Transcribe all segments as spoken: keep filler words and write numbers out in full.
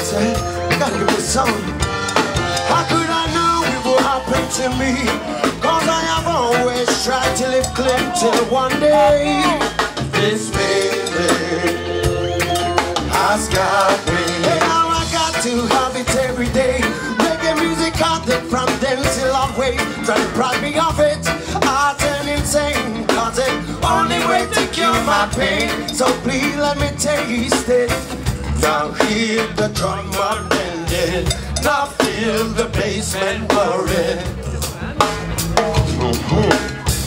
said, you gotta give me some. How could I know it would happen to me? Cause I have always tried to live clean till one day this feeling has got me. And now I got to have it every day. Reggae music out there from then till I'm way. Try to bribe me of it, I turn insane. Cause it only way to cure my pain. So please let me taste it. Now hear the drum bending. Now feel the bassman whirring. Mm-hmm.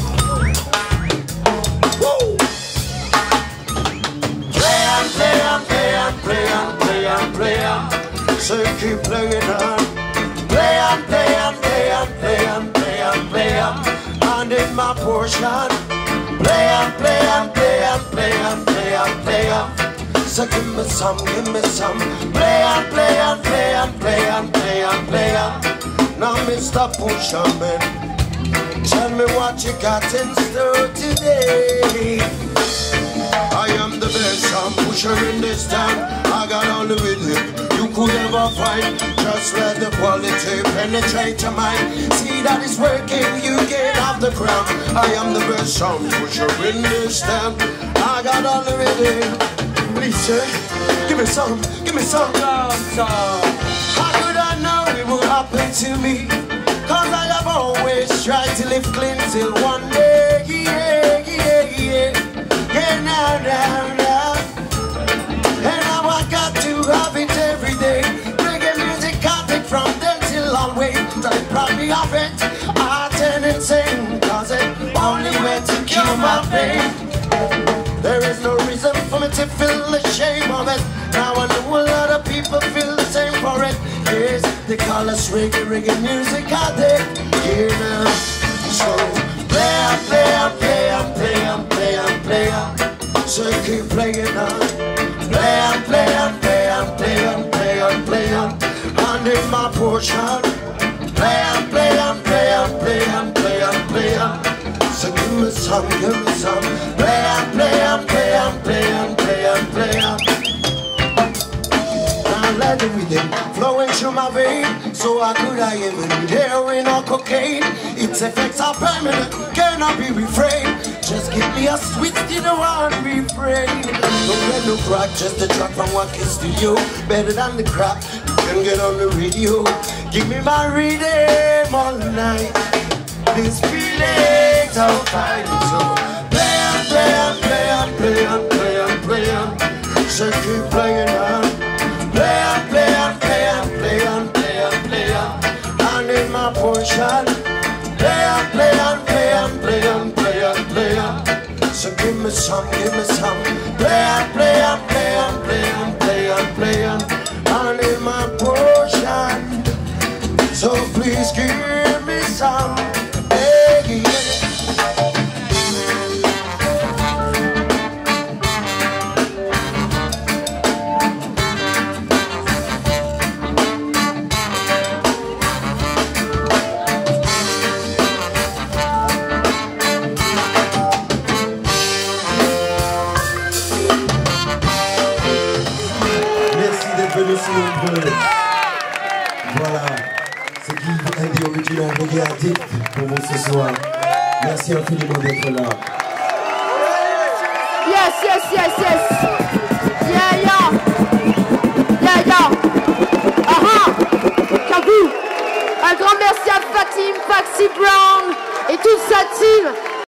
Play and play and play and play and play and play and so keep playing on. Play and play and play and play and play and play and and in my portion. Play and play and play and play and play and play and so give me some, give me some. Play and play and play and play and play and play and now Mister Pusherman, tell me what you got in store today. I am the best sound pusher in this town. I got all the rhythm you could ever find. Just let the quality penetrate your mind. See that it's working, you get off the ground. I am the best sound pusher in this town. I got all the rhythm. Please, sir, give me some, give me some. How could I know it would happen to me? Cause I have always tried to live clean till one day. Yeah, yeah, yeah. Yeah, now, now, now. And now I got to have it every day. Reggae music, can't take from them till I'm way. Try to prod me off it, I turn insane. Cause it only way to cure my pain. There is no reason for me to feel the shame of it. Now I know a lot of people feel the same for it. Yes, they call us reggae, reggae music out there. Here now, so play and play and play and play and play and play and so keep playing on. Play and play and play and play and play and play and and in my portion. Play and play and play and play and play and play and so give me some, give me some. Play and play and play and play and play and play and now let the rhythm flowing through my vein. So how could I even need heroin or cocaine? Its effects are permanent, cannot be refrained. Just give me a switch to the one refrain. Don't let no crack, just a track from one kiss to you. Better than the crack, you can get on the radio. Give me my rhythm all night. This feeling so fine. So play and play and play and play and play and play and so keep playing on. Play and play and play and play and play and play and and in my portion. Play and play and play and play and play and play and so give me some, give me some. Play and play and play and play and play and play and and in my portion. So please give me some. Hey, yeah. Voilà, c'est Guy Andy Original Reggae Addict pour vous ce soir. Merci infiniment d'être là. Yes, yes, yes, yes.